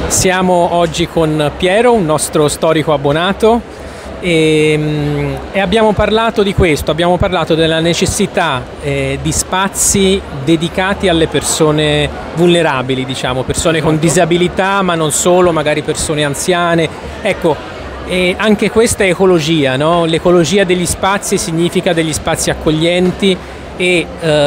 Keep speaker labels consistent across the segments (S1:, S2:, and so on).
S1: Siamo oggi con Piero, un nostro storico abbonato, e abbiamo parlato di questo, abbiamo parlato della necessità di spazi dedicati alle persone vulnerabili, diciamo, persone con disabilità, ma non solo, magari persone anziane. Ecco, e anche questa è ecologia, no? L'ecologia degli spazi significa degli spazi accoglienti e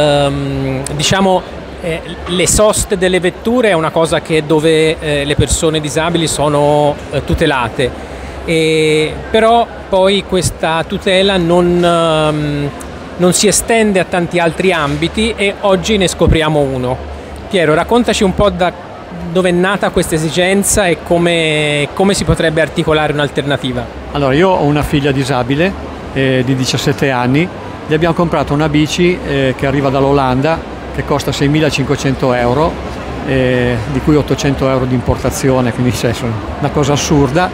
S1: diciamo le soste delle vetture è una cosa dove le persone disabili sono tutelate, però poi questa tutela non si estende a tanti altri ambiti e oggi ne scopriamo uno. Piero, raccontaci un po' da dove è nata questa esigenza e come si potrebbe articolare un'alternativa.
S2: Allora, io ho una figlia disabile di 17 anni, gli abbiamo comprato una bici che arriva dall'Olanda, che costa 6.500 euro, di cui 800 euro di importazione, quindi c'è una cosa assurda.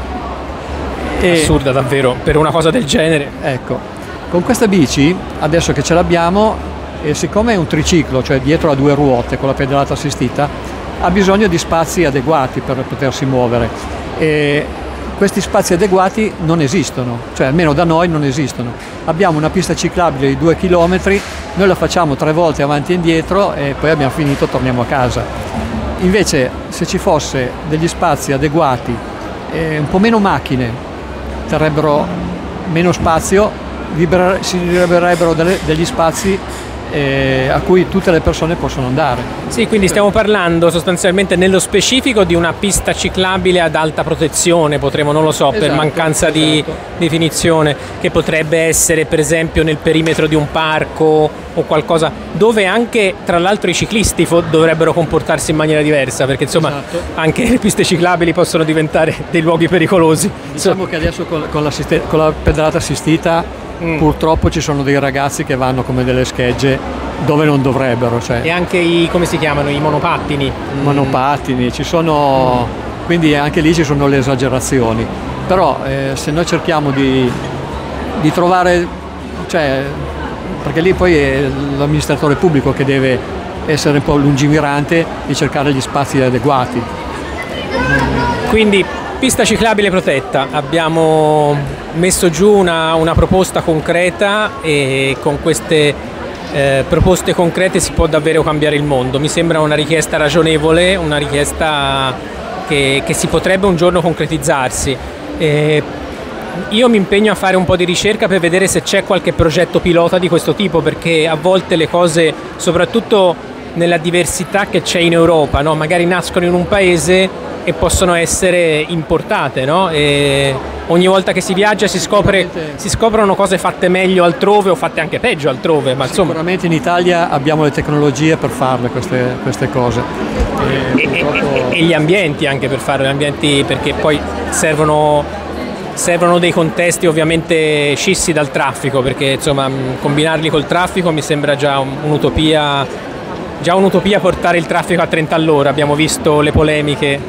S1: Assurda davvero, per una cosa del genere.
S2: Ecco, con questa bici, adesso che ce l'abbiamo, siccome è un triciclo, cioè dietro ha due ruote con la pedalata assistita, ha bisogno di spazi adeguati per potersi muovere. Questi spazi adeguati non esistono, cioè almeno da noi non esistono. Abbiamo una pista ciclabile di 2 km, noi la facciamo 3 volte avanti e indietro e poi abbiamo finito, torniamo a casa. Invece se ci fosse degli spazi adeguati, un po' meno macchine, terrebbero meno spazio, si libererebbero degli spazi a cui tutte le persone possono andare.
S1: Sì, quindi stiamo parlando sostanzialmente nello specifico di una pista ciclabile ad alta protezione, potremmo, non lo so, per mancanza di definizione, che potrebbe essere per esempio nel perimetro di un parco o qualcosa, dove anche tra l'altro i ciclisti dovrebbero comportarsi in maniera diversa, perché insomma anche le piste ciclabili possono diventare dei luoghi pericolosi.
S2: Diciamo che adesso con la pedalata assistita purtroppo ci sono dei ragazzi che vanno come delle schegge dove non dovrebbero.
S1: E anche come si chiamano, i monopattini?
S2: Monopattini, ci sono, quindi anche lì ci sono le esagerazioni. Però se noi cerchiamo di trovare, cioè, perché lì poi è l'amministratore pubblico che deve essere un po' lungimirante e cercare gli spazi adeguati.
S1: Quindi pista ciclabile protetta, abbiamo messo giù una proposta concreta e con queste proposte concrete si può davvero cambiare il mondo. Mi sembra una richiesta ragionevole, una richiesta che si potrebbe un giorno concretizzarsi. Io mi impegno a fare un po' di ricerca per vedere se c'è qualche progetto pilota di questo tipo, perché a volte le cose, soprattutto nella diversità che c'è in Europa, no? Magari nascono in un paese e possono essere importate, no? E ogni volta che si viaggia si scoprono cose fatte meglio altrove o fatte anche peggio altrove, ma insomma.
S2: Sicuramente in Italia abbiamo le tecnologie per farle queste cose.
S1: E gli ambienti anche per farle, gli ambienti, perché poi servono dei contesti ovviamente scissi dal traffico, perché insomma combinarli col traffico mi sembra già un'utopia portare il traffico a 30 all'ora, abbiamo visto le polemiche.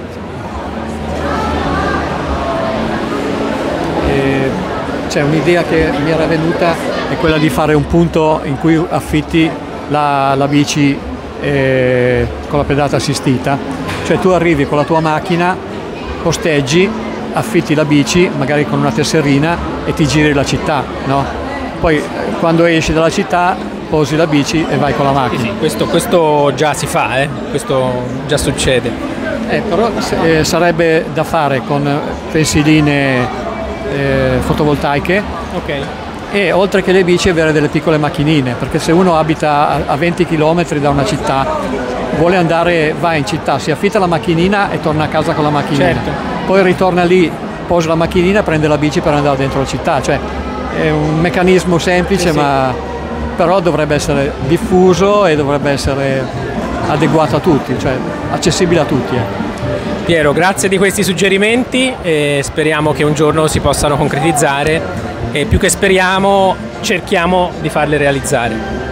S2: C'è un'idea che mi era venuta, è quella di fare un punto in cui affitti la bici con la pedata assistita, cioè tu arrivi con la tua macchina, posteggi, affitti la bici magari con una tesserina e ti giri la città, no? Poi quando esci dalla città posi la bici e vai con la macchina.
S1: Sì, questo già si fa, questo già succede.
S2: Però sarebbe da fare con pensiline fotovoltaiche, e oltre che le bici avere delle piccole macchinine, perché se uno abita a 20 km da una città, va in città, si affitta la macchinina e torna a casa con la macchinina.
S1: Certo.
S2: Poi ritorna lì, posa la macchinina, prende la bici per andare dentro la città, cioè è un meccanismo semplice, sì. Ma però dovrebbe essere diffuso e dovrebbe essere adeguato a tutti, cioè accessibile a tutti.
S1: Piero, grazie di questi suggerimenti e speriamo che un giorno si possano concretizzare e più che speriamo cerchiamo di farli realizzare.